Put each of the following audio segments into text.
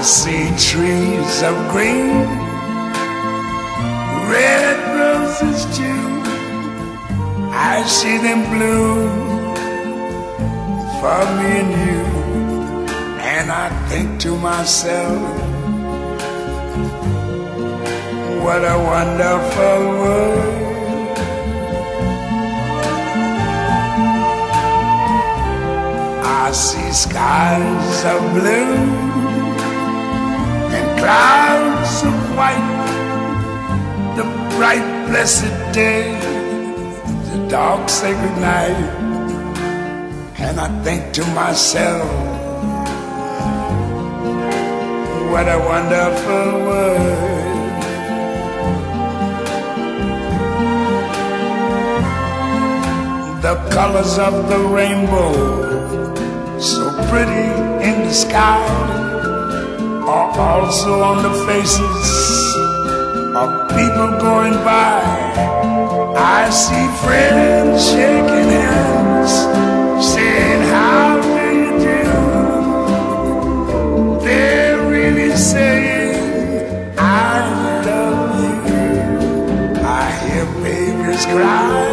see trees of green, red roses too. I see them bloom for me and you. And I think to myself, what a wonderful world. I see skies of blue and clouds of white, the bright blessed day, the dark sacred night. And I think to myself, what a wonderful world. The colors of the rainbow, so pretty in the sky, are also on the faces of people going by. I see friends shaking hands, saying, how do you do? They're really saying, I love you. I hear babies cry,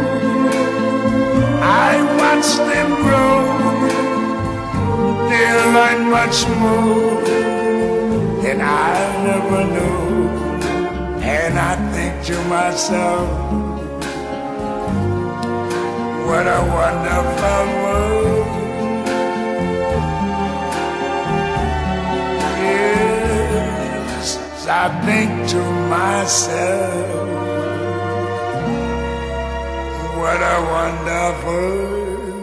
I watch them grow. They'll learn much more than I never knew. And I think to myself, what a wonderful world. Yes, I think to myself, what a wonderful world.